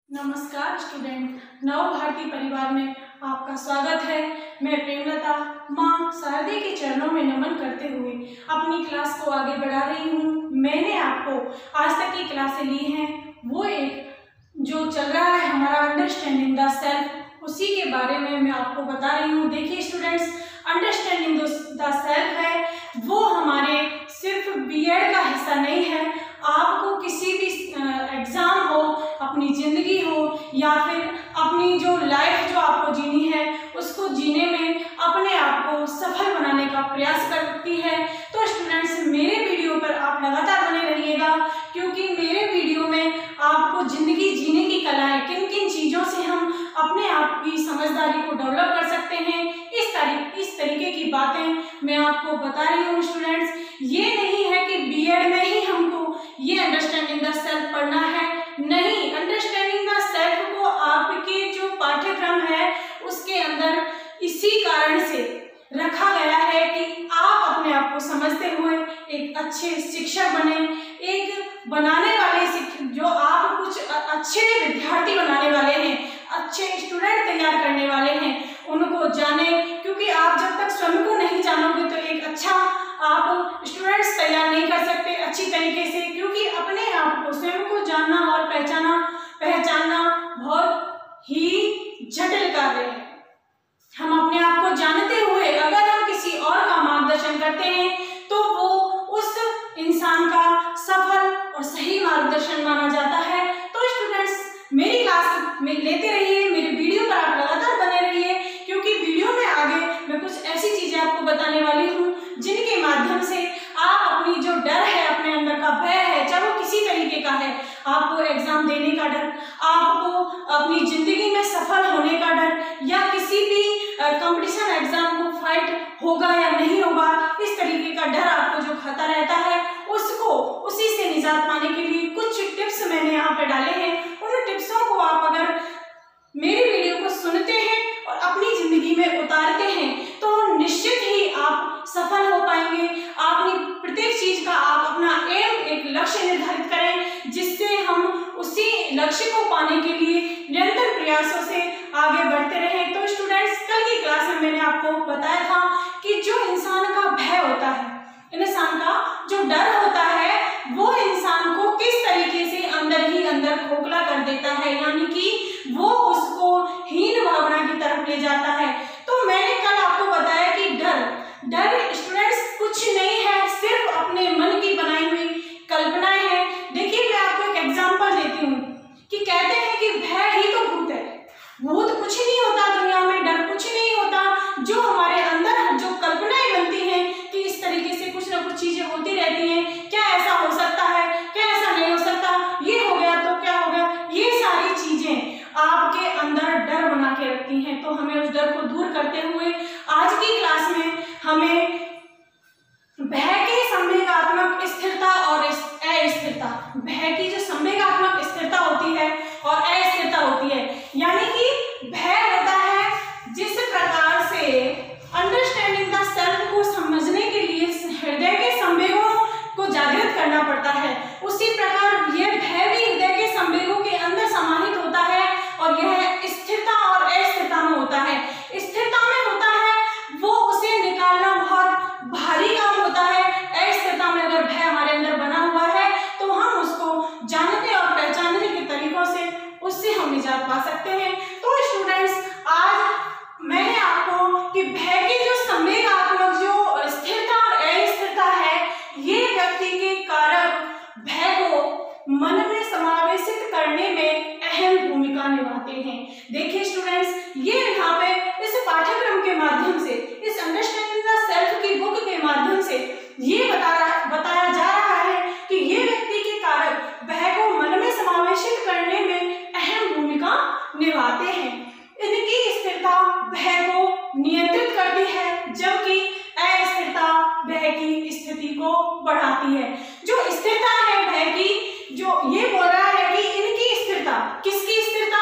नमस्कार स्टूडेंट, नव भारती परिवार में आपका स्वागत है। मैं प्रेमलता माँ शारदे के चरणों में नमन करते हुए अपनी क्लास को आगे बढ़ा रही हूँ। मैंने आपको आज तक की क्लासें ली हैं, वो एक जो चल रहा है हमारा अंडरस्टैंडिंग द सेल्फ, उसी के बारे में मैं आपको बता रही हूँ। देखिए स्टूडेंट्स, अंडरस्टैंडिंग द सेल्फ है वो हमारे सिर्फ बीएड का हिस्सा नहीं है। आपको किसी भी एग्जाम हो, अपनी जिंदगी हो या फिर अपनी जो लाइफ जो आपको जीनी है उसको जीने में अपने आप को सफल बनाने का प्रयास करती है। तो स्टूडेंट्स, मेरे वीडियो पर आप लगातार बने रहिएगा, क्योंकि मेरे वीडियो में आपको जिंदगी जीने की कलाएं, किन किन चीज़ों से हम अपने आप की समझदारी को डेवलप कर सकते हैं, इस तरीके की बातें मैं आपको बता रही हूँ। स्टूडेंट्स, ये नहीं है कि बीएड में ही हमको ये अंडरस्टैंडिंग द सेल्फ पढ़ना है, नहीं। अंडरस्टैंडिंग द सेल्फ को आपके जो पाठ्यक्रम है उसके अंदर इसी कारण से रखा गया है कि आप अपने आप को समझते हुए एक अच्छे शिक्षक बने, एक बनाने वाले जो आप कुछ अच्छे विद्यार्थी बनाने वाले हैं, अच्छे स्टूडेंट तैयार करने वाले हैं, उनको जाने। क्योंकि आप जब तक स्वयं को नहीं जानोगे तो एक अच्छा आप स्टूडेंट्स तैयार नहीं कर सकते अच्छी तरीके से, क्योंकि अपने आप को स्वयं को जानना और पहचानना बहुत ही जटिल कार्य है। हम अपने आप को जानते हुए अगर हम किसी और का मार्गदर्शन करते हैं तो वो उस इंसान का सफल और सही मार्गदर्शन माना जाता है। तो स्टूडेंट्स, मेरी क्लास में लेते रहिए, मेरे वीडियो पर आप लगातार बने रहिए, क्योंकि वीडियो में आगे मैं कुछ ऐसी चीजें आपको बताने वाली हूँ जिनके माध्यम से आप अपनी जो डर है, अपने अंदर का भय है, चाहे वो किसी तरीके का है, आपको एग्जाम देने का डर, आपको अपनी जिंदगी में सफल होने का डर, या किसी भी कंपटीशन एग्जाम को फाइट होगा या नहीं होगा, इस तरीके का डर आपको जो खाता रहता है उसी से निजात पाने के लिए कुछ टिप्स मैंने यहाँ पे डाले हैं। उन टिप्सों को आप अगर मेरे वीडियो को सुनते हैं और अपनी जिंदगी में उतारते हैं तो निश्चित ही आप सफल हो पाएंगे। अपनी प्रत्येक चीज का आप अपना एम, एक लक्ष्य निर्धारित करें, जिससे हम उसी लक्ष्य को पाने के लिए निरंतर प्रयासों से आगे बढ़ते रहें। तो स्टूडेंट्स, कल की क्लास में मैंने आपको बताया था कि जो इंसान का भय होता है, इंसान का जो डर होता है, वो इंसान को किस तरीके से अंदर ही अंदर खोखला कर देता है, यानी कि वो उसको हीन भावना की तरफ ले जाता है। तो मैंने कल आपको बताया कि डर स्टूडेंट्स कुछ नहीं है, सिर्फ अपने मन की बनाई हुई कल्पनाएं हैं। देखिए, मैं आपको एक एग्जांपल देती हूँ कि कहते हैं कि भय ही तो भूत है। भूत कुछ नहीं होता दुनिया में, डर कुछ नहीं होता, जो हमारे अंदर जो कल्पनाएं बनती हैं कि इस तरीके से कुछ ना कुछ चीजें होती रहती हैं, क्या ऐसा हो सकता है, क्या ऐसा नहीं हो सकता, ये हो गया तो क्या हो गया, ये सारी चीजें आपके अंदर डर बना के रखती हैं। तो हमें उस डर को दूर करते हुए आज की क्लास में हमें भय की संवेगात्मक स्थिरता और अस्थिरता, भय की जो संवेगात्मक स्थिरता होती है और अस्थिरता होती है, यानी कि भय होता है जिस प्रकार से अंडरस्टैंडिंग द सेल्फ को समझने के लिए हृदय के संवेगों को जागृत करना पड़ता है, उसी प्रकार यह भय भी हृदय के संवेगों के अंदर समाहित होता है और यह स्थिरता और अस्थिरता में होता है। स्थिरता में होता है वो उसे निकालना बहुत भारी काम होता है। अस्थिरता में अगर भय हमारे अंदर बना हुआ है तो हम उसको जानने और पहचानने के तरीकों से उससे हम निजात पा सकते हैं। तो स्टूडेंट्स, आज मैंने आपको कि भय की जो संवेगात्मक जो स्थिरता और अस्थिरता है, ये व्यक्ति के कारक भय को मन में समावेशित करने में अहम भूमिका निभाते हैं। देखिए स्टूडेंट्स, ये यहाँ पे इस पाठ्यक्रम के माध्यम से, इस अंडरस्टैंडिंग द सेल्फ की बुक के माध्यम से ये बताया जा रहा है कि ये व्यक्ति के कारक भय को मन में समावेशित करने में अहम भूमिका निभाते हैं। इनकी स्थिरता भय को नियंत्रित करती है, जबकि अस्थिरता भय की स्थिति को बढ़ाती है। जो स्थिरता है भय की, जो ये बोल रहा है कि इनकी स्थिरता, किसकी स्थिरता,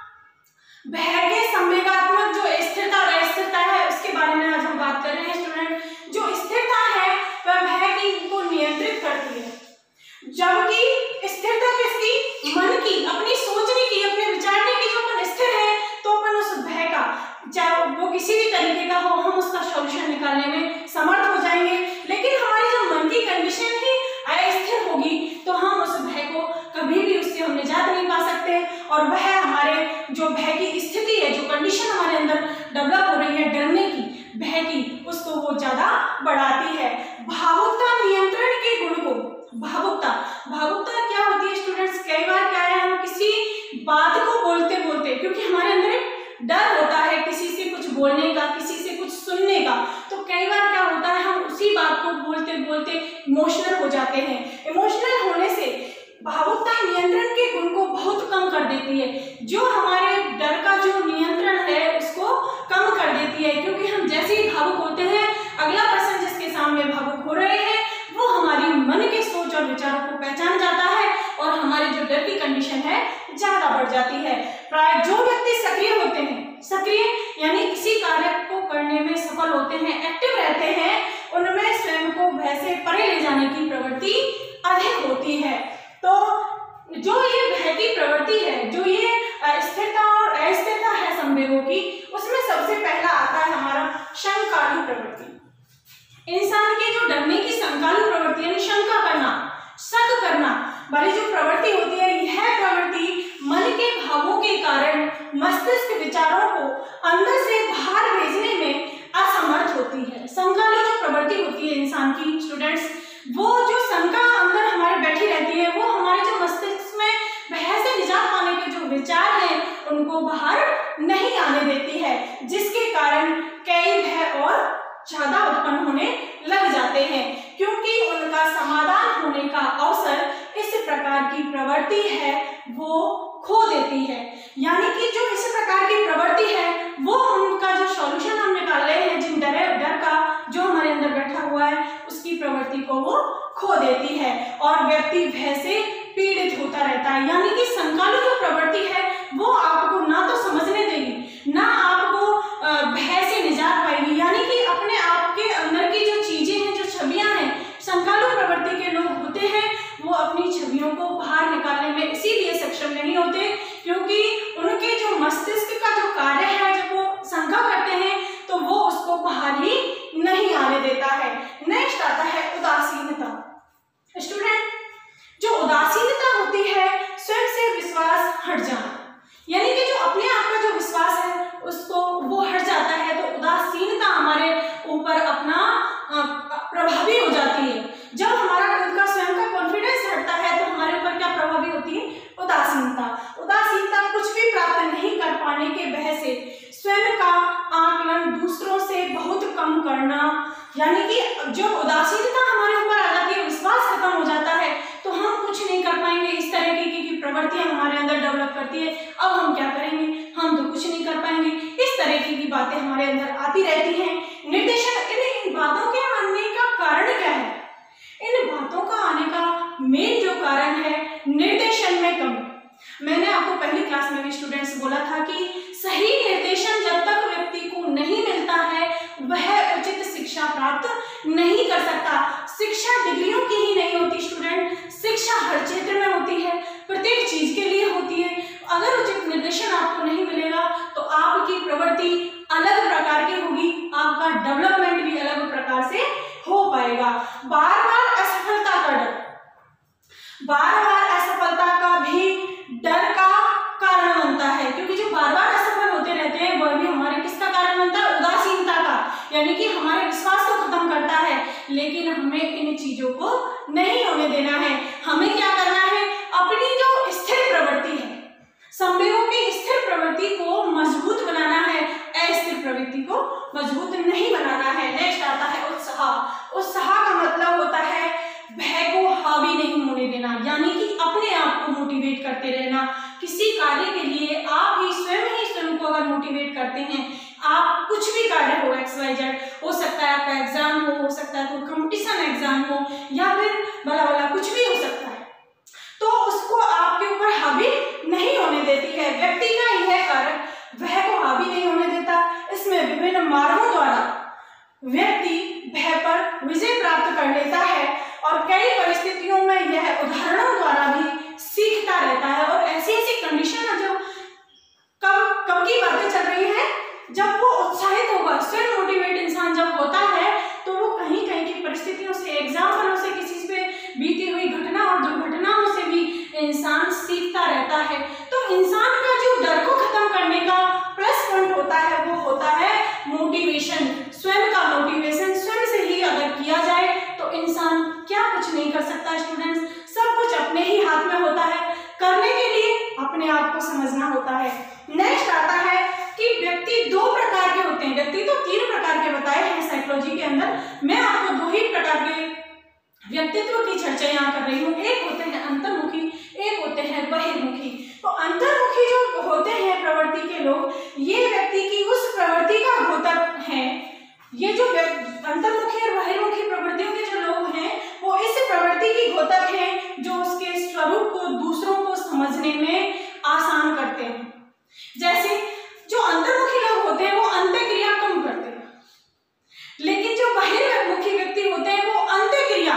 भय के संवेगात्मक जो स्थिरता और अस्थिरता है उसके बारे में आज हम बात कर रहे हैं। स्टूडेंट, जो स्थिरता है वह भय की को नियंत्रित करती है, जबकि स्थिरता किसकी, मन की, अपनी सोचने की कि अपने विचारने की जो अपन स्थिर है तो अपन उस भय का, चाहे वो किसी भी तरीके का हो, हम उसका सॉल्यूशन निकालने में समर्थ हो जाएंगे। लेकिन हमारी जो मन की कंडीशन ही अस्थिर होगी तो हम उस भय को कभी भी, उससे हम निजात नहीं पा सकते, और वह हमारे जो भय की स्थिति है, जो कंडीशन हमारे अंदर डेवलप हो रही है डरने की, भय की, उसको वो ज्यादा बढ़ाती है। भावुकता नियंत्रण के गुण को, भावुकता क्या होती है स्टूडेंट्स? कई बार क्या है, हम किसी बात को बोलते बोलते, क्योंकि हमारे अंदर एक डर होता है किसी से कुछ बोलने का, किसी से कुछ सुनने का, तो कई बार क्या होता है, हम उसी बात को बोलते बोलते इमोशनल हो जाते हैं। इमोशनल होने से भावुकता नियंत्रण के गुण को बहुत कम कर देती है, जो हमारे डर का जो नियंत्रण है उसको कम कर देती है, क्योंकि हम जैसे ही भावुक होते हैं, अगला पर्सन जिसके सामने भावुक हो रहे हैं वो हमारी मन के सोच और विचारों को पहचान जाता है और हमारी जो डर की कंडीशन है ज्यादा बढ़ जाती है। प्राय जो व्यक्ति सक्रिय होते हैं, सक्रिय यानी किसी कार्य को करने में सफल होते हैं, एक्टिव रहते हैं, उनमें स्वयं को भय से परे ले जाने की प्रवृत्ति अधिक होती है। तो जो ये भय की प्रवृत्ति है, जो ये स्थिरता और अस्थिरता है संवेगों की, उसमें सबसे पहला आता है हमारा शंकालु प्रवृत्ति। इंसान के जो डरने की शंकालु प्रवृत्ति यानी शंका करना, शक करना वाली जो प्रवृत्ति होती है, यह प्रवृत्ति मन के भावों के कारण मस्तिष्क विचारों को अंदर से बाहर भेजने में असमर्थ होती है। शंकालु जो प्रवृत्ति होती है इंसान की स्टूडेंट्स, वो जो शंका अंदर हमारे बैठी रहती है, वो हमारे जो मस्तिष्क में भय से निजात पाने के जो विचार हैं उनको बाहर नहीं आने देती है, जिसके कारण कई भय और ज्यादा उत्पन्न होने लग जाते हैं, क्योंकि उनका समाधान होने का अवसर इस प्रकार की प्रवृत्ति है वो खो देती है। यानी कि जो इस प्रकार की प्रवृत्ति है वो उनका जो सॉल्यूशन हम निकाल रहे हैं, जिन डर का जो हमारे अंदर बैठा हुआ है, उसकी प्रवृत्ति को वो खो देती है और व्यक्ति भय से पीड़ित होता रहता है। यानी कि शंकालु जो प्रवृत्ति है वो आपको ना तो समझने देगी, ना आपको भय से निजात पाएगी। यानी कि अपने आप के अंदर की जो चीजें हैं, जो छवियां हैं, शंकालु प्रवृत्ति के लोग होते हैं वो अपनी छवियों को बाहर निकालने में इसीलिए सक्षम नहीं होते क्योंकि उनके जो मस्तिष्क का जो कार्य है, जब वो शंका करते हैं तो वो उसको बाहर ही नहीं आने देता है। नेक्स्ट आता है उदासीनता। स्टूडेंट, जो उदासीनता होती है स्वयं से विश्वास हट जाना, यानी कि जो अपने आप का जो विश्वास है उसको वो हट जाता है, तो उदासीनता हमारे ऊपर अपना प्रभावी हो जाती है। जब हमारा खुद का स्वयं का कॉन्फिडेंस हटता है तो हमारे ऊपर क्या प्रभावी होती है? उदासीनता। उदासीनता कुछ भी प्राप्त नहीं कर पाने के भय से स्वयं का आकलन दूसरों से बहुत कम करना, यानी कि जो उदासीनता हमारे ऊपर आ जाती है, विश्वास खत्म हो जाता है, तो हम कुछ नहीं कर पाएंगे। इस तरह की प्रवृत्तियां हमारे अंदर डेवलप करती है, अब हम क्या करेंगे, हम तो कुछ नहीं कर पाएंगे। इस तरह की बातें हमारे अंदर आती रहती हैं। निर्देशन, इन बातों के आने का कारण क्या है? इन बातों का आने का मेन जो कारण है निर्देशन में कमी। मैंने आपको पहली क्लास में भी स्टूडेंट्स बोला था कि सही निर्देशन जब तक व्यक्ति को नहीं मिलता है वह उचित शिक्षा प्राप्त नहीं कर सकता। शिक्षा डिग्रियों की ही नहीं होती स्टूडेंट, शिक्षा हर क्षेत्र में होती है, प्रत्येक चीज के लिए होती है। अगर उचित निर्देशन आपको नहीं मिलेगा तो आपकी प्रवृत्ति अलग प्रकार की होगी, आपका डेवलपमेंट भी अलग प्रकार से हो पाएगा। बार बार असफलता का डर, बार बार असफलता का भी डर का कारण बनता है, क्योंकि जो बार बार असफल होते रहते हैं वह भी हमारे किसका कारण बनता है? उदासीनता का, यानी कि हमारे विश्वास को खत्म करता है। लेकिन हमें इन चीजों को नहीं होने देना है। हमें क्या करना है? अपनी जो स्थिर प्रवृत्ति है, संवेगों की स्थिर प्रवृत्ति को मजबूत बनाना है, अस्थिर प्रवृत्ति को मजबूत नहीं बनाना है। नेक्स्ट आता है उत्साह। उत्साह का मतलब होता है भय को हावी नहीं होने देना, यानी कि अपने आप को मोटिवेट करते रहना। किसी कार्य के लिए आप ही स्वयं को अगर मोटिवेट करते हैं, आप कुछ भी कार्य हो, XYZ हो सकता है, आपका एग्जाम हो सकता है कोई कंपटीशन एग्जाम हो, या फिर भला कुछ भी हो सकता है, तो उसको आपके ऊपर हावी नहीं होने देती है। व्यक्ति का यह कारण भय को हावी नहीं होने देता। इसमें विभिन्न मार्गों द्वारा व्यक्ति भय पर विजय प्राप्त कर लेता है और कई परिस्थितियों में यह उदाहरणों द्वारा भी सीखता रहता है। और ऐसी ऐसी कंडीशन है जो इंसान सीखता रहता है। तो इंसान का जो डर को खत्म करने का प्लस पॉइंट होता है वो होता है मोटिवेशन। स्वयं का मोटिवेशन स्वयं से ही अगर किया जाए तो इंसान क्या कुछ नहीं कर सकता स्टूडेंट्स, सब कुछ अपने ही हाथ में होता है। करने के लिए अपने आप को समझना होता है। नेक्स्ट आता है कि व्यक्ति दो प्रकार के होते हैं। व्यक्ति तो 3 प्रकार के बताए हैं साइकोलॉजी के अंदर, मैं आपको 2 ही प्रकार के व्यक्तित्व की चर्चा यहाँ कर रही हूँ। एक होते हैं अंतर्मुखी, एक होते हैं बहिर्मुखी। तो अंतर्मुखी जो होते हैं प्रवृत्ति के लोग, ये व्यक्ति की उस प्रवृत्ति का द्योतक है। ये जो अंतर्मुखी और बहिर्मुखी प्रवृत्तियों के जो लोग हैं वो इस प्रवृत्ति की द्योतक हैं जो उसके स्वरूप को दूसरों को समझने में आसान करते हैं। जैसे जो अंतर्मुखी लोग होते हैं वो अंतःक्रिया कम करते हैं, लेकिन जो बहिर्मुखी व्यक्ति होते हैं वो अंतःक्रिया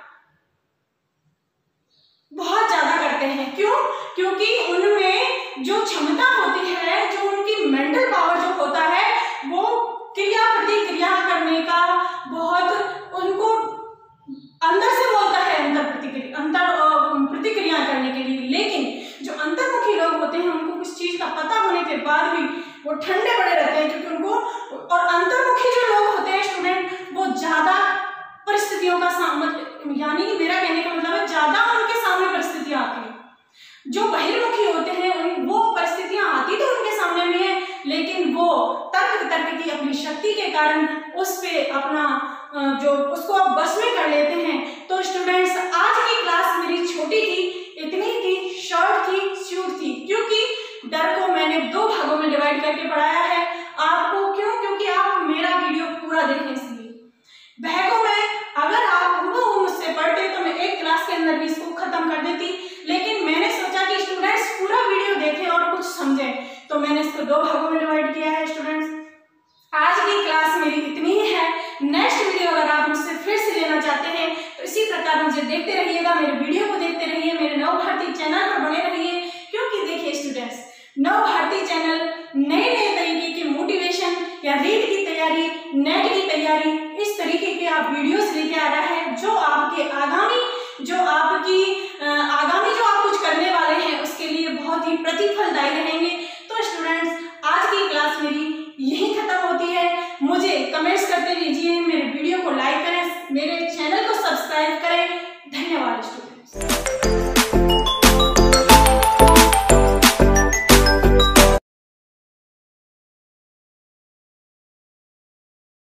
बहुत ज्यादा करते हैं। क्यों? क्योंकि उनमें जो क्षमता होती है, जो उनकी मेंटल पावर जो होता है, वो क्रिया प्रतिक्रिया करने का बहुत उनको अंदर से बोलता है, अंतर प्रतिक्रिया करने के लिए। लेकिन जो अंतर्मुखी लोग होते हैं उनको कुछ चीज का पता होने के बाद भी वो ठंडे पड़े रहते हैं, क्योंकि उनको, और अंतर्मुखी जो लोग होते हैं स्टूडेंट, वो ज्यादा परिस्थितियों का सामना, यानी कि मेरा कहने का मतलब है ज्यादा उनके सामने परिस्थितियां आती हैं। जो बहिर्मुखी होते हैं वो परिस्थितियां आती तो उनके सामने भी है, लेकिन वो तर्क की अपनी शक्ति के कारण उस पे अपना जो उसको आप बस में कर लेते हैं। तो स्टूडेंट्स, आज की क्लास मेरी छोटी थी, इतनी थी, शॉर्ट थी, स्वीट थी, क्योंकि डर को मैंने 2 भागों में डिवाइड करके पढ़ाया है आपको। क्यों? क्योंकि आप मेरा वीडियो पूरा देखें, इसलिए भागों में अगर आप मुझसे पढ़ते तो मैं एक क्लास के अंदर भी इसको खत्म कर देती, लेकिन मैंने सोचा कि स्टूडेंट्स पूरा वीडियो देखें और कुछ समझें, तो मैंने इसको 2 भागों में डिवाइड किया है। स्टूडेंट्स, आज की क्लास मेरी इतनी ही है। नेक्स्ट वीडियो अगर आप मुझसे फिर से लेना चाहते हैं तो इसी प्रकार मुझे देखते रहिएगा, मेरे वीडियो को देखते रहिए, मेरे नवभारती चैनल पर बने रहिए। क्योंकि देखिए स्टूडेंट्स, नवभारती चैनल नए तरीके के मोटिवेशन या रीट की तैयारी, नेट की तैयारी, इस तरीके के आप वीडियोस लेके आ रहा है जो आपके आगामी जो आप कुछ करने वाले हैं उसके लिए बहुत ही प्रतिफलदायी रहेंगे। तो स्टूडेंट्स, आज की क्लास मेरी यही खत्म होती है। मुझे कमेंट्स करते रहिए, मेरे वीडियो को लाइक करें, मेरे चैनल को सब्सक्राइब करें